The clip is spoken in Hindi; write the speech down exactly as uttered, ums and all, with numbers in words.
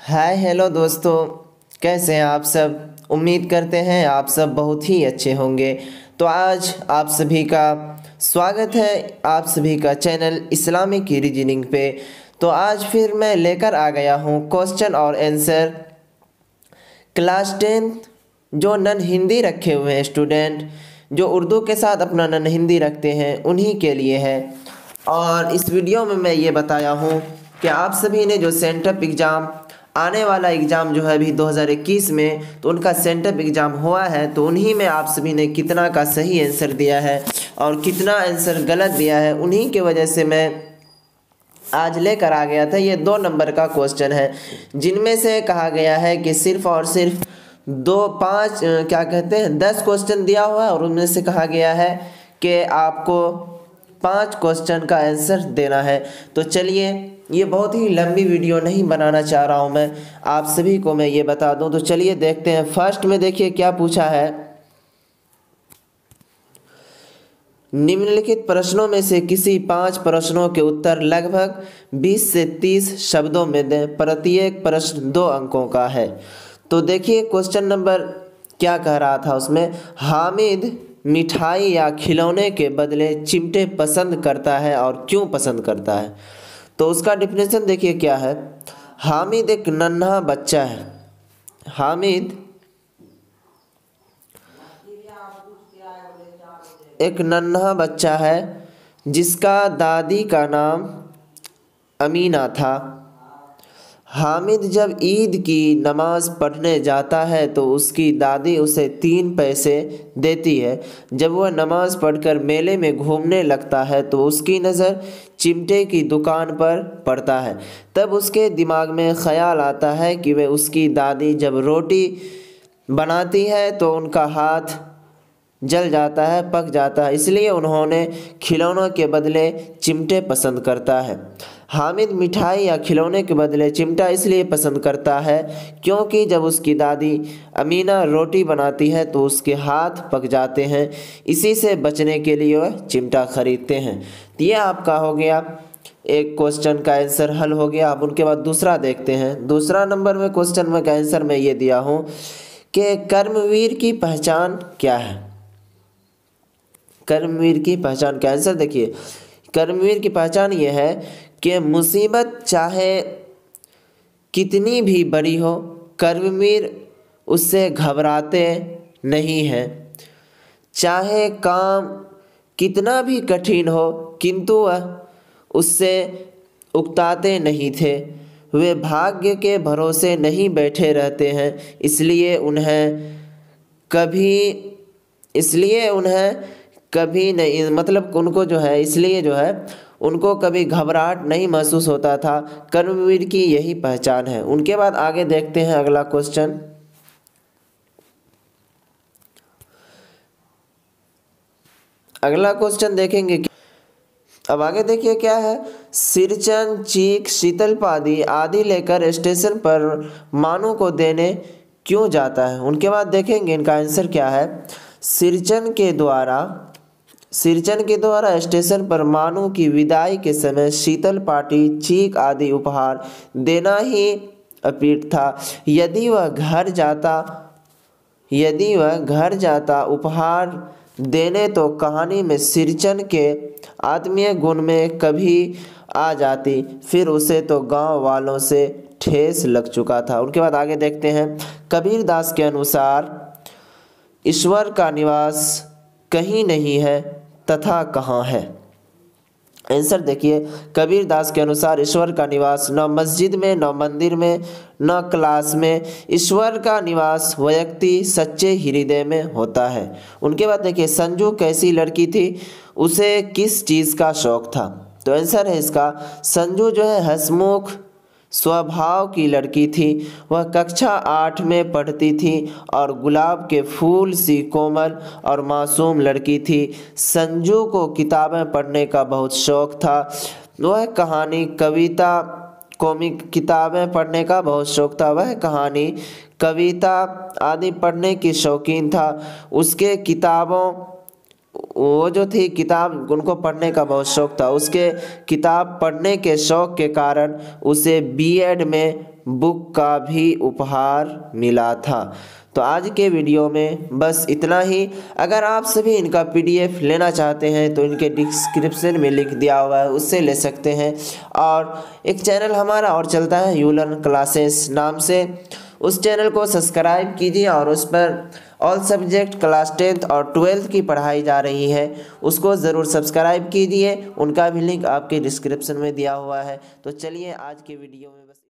हाय हेलो दोस्तों, कैसे हैं आप सब। उम्मीद करते हैं आप सब बहुत ही अच्छे होंगे। तो आज आप सभी का स्वागत है आप सभी का चैनल इस्लामिक रीजनिंग पे। तो आज फिर मैं लेकर आ गया हूँ क्वेश्चन और आंसर क्लास टेंथ जो नन हिंदी रखे हुए हैं स्टूडेंट, जो उर्दू के साथ अपना नन हिंदी रखते हैं उन्हीं के लिए है। और इस वीडियो में मैं ये बताया हूँ कि आप सभी ने जो सेंटअप एग्ज़ाम आने वाला एग्ज़ाम जो है अभी दो हज़ार इक्कीस में, तो उनका सेंटअप एग्ज़ाम हुआ है, तो उन्हीं में आप सभी ने कितना का सही आंसर दिया है और कितना आंसर गलत दिया है, उन्हीं के वजह से मैं आज लेकर आ गया था। ये दो नंबर का क्वेश्चन है जिनमें से कहा गया है कि सिर्फ और सिर्फ दो पाँच क्या कहते हैं दस क्वेश्चन दिया हुआ है और उनमें से कहा गया है कि आपको पाँच क्वेश्चन का आंसर देना है। तो चलिए, ये बहुत ही लंबी वीडियो नहीं बनाना चाह रहा हूँ मैं, आप सभी को मैं ये बता दूँ। तो चलिए देखते हैं। फर्स्ट में देखिए क्या पूछा है। निम्नलिखित प्रश्नों में से किसी पांच प्रश्नों के उत्तर लगभग बीस से तीस शब्दों में दें। प्रत्येक प्रश्न दो अंकों का है। तो देखिए क्वेश्चन नंबर क्या कह रहा था उसमें, हामिद मिठाई या खिलौने के बदले चिमटे पसंद करता है और क्यों पसंद करता है। तो उसका डिफिनेशन देखिए क्या है। हामिद एक नन्हा बच्चा है। हामिद एक नन्हा बच्चा है जिसका दादी का नाम अमीना था। हामिद जब ईद की नमाज़ पढ़ने जाता है तो उसकी दादी उसे तीन पैसे देती है। जब वह नमाज़ पढ़कर मेले में घूमने लगता है तो उसकी नज़र चिमटे की दुकान पर पड़ता है। तब उसके दिमाग में ख्याल आता है कि वह उसकी दादी जब रोटी बनाती है तो उनका हाथ जल जाता है, पक जाता है, इसलिए उन्होंने खिलौनों के बदले चिमटे पसंद करता है। हामिद मिठाई या खिलौने के बदले चिमटा इसलिए पसंद करता है क्योंकि जब उसकी दादी अमीना रोटी बनाती है तो उसके हाथ पक जाते हैं, इसी से बचने के लिए वह चिमटा खरीदते हैं। तो ये आपका हो गया एक क्वेश्चन का आंसर हल हो गया। अब उनके बाद दूसरा देखते हैं। दूसरा नंबर में क्वेश्चन में का आंसर मैं ये दिया हूँ कि कर्मवीर की पहचान क्या है। कर्मवीर की पहचान का आंसर देखिए, कर्मवीर की पहचान ये है कि मुसीबत चाहे कितनी भी बड़ी हो, कर्मवीर उससे घबराते नहीं हैं। चाहे काम कितना भी कठिन हो किंतु वह उससे उकताते नहीं थे। वे भाग्य के भरोसे नहीं बैठे रहते हैं, इसलिए उन्हें कभी इसलिए उन्हें कभी नहीं मतलब उनको जो है इसलिए जो है उनको कभी घबराहट नहीं महसूस होता था। कर्मवीर की यही पहचान है। उनके बाद आगे देखते हैं अगला क्वेश्चन। अगला क्वेश्चन देखेंगे। अब आगे देखिए क्या है। सिरचन, चीक, शीतलपादी आदि लेकर स्टेशन पर मानू को देने क्यों जाता है। उनके बाद देखेंगे इनका आंसर क्या है। सिरचन के द्वारा सिरचन के द्वारा स्टेशन पर मानू की विदाई के समय शीतल पाटी, चीक आदि उपहार देना ही अपिट था। यदि वह घर जाता यदि वह घर जाता उपहार देने तो कहानी में सिरचन के आत्मीय गुण में कभी आ जाती, फिर उसे तो गांव वालों से ठेस लग चुका था। उनके बाद आगे देखते हैं। कबीर दास के अनुसार ईश्वर का निवास कहीं नहीं है तथा कहाँ है। आंसर देखिए, कबीर दास के अनुसार ईश्वर का निवास न मस्जिद में, न मंदिर में, न क्लास में। ईश्वर का निवास व्यक्ति सच्चे हृदय में होता है। उनके बाद देखिए, संजू कैसी लड़की थी, उसे किस चीज़ का शौक था। तो आंसर है इसका, संजू जो है हंसमुख स्वभाव की लड़की थी। वह कक्षा आठ में पढ़ती थी और गुलाब के फूल सी कोमल और मासूम लड़की थी। संजू को किताबें पढ़ने का बहुत शौक था। वह कहानी, कविता, कॉमिक किताबें पढ़ने का बहुत शौक था। वह कहानी, कविता आदि पढ़ने की शौकीन था। उसके किताबों वो जो थी किताब उनको पढ़ने का बहुत शौक था। उसके किताब पढ़ने के शौक के कारण उसे बीएड में बुक का भी उपहार मिला था। तो आज के वीडियो में बस इतना ही। अगर आप सभी इनका पीडीएफ लेना चाहते हैं तो इनके डिस्क्रिप्शन में लिंक दिया हुआ है, उससे ले सकते हैं। और एक चैनल हमारा और चलता है यू लर्न क्लासेस नाम से, उस चैनल को सब्सक्राइब कीजिए और उस पर ऑल सब्जेक्ट क्लास टेंथ और ट्वेल्थ की पढ़ाई जा रही है, उसको ज़रूर सब्सक्राइब कीजिए। उनका भी लिंक आपके डिस्क्रिप्शन में दिया हुआ है। तो चलिए आज के वीडियो में बस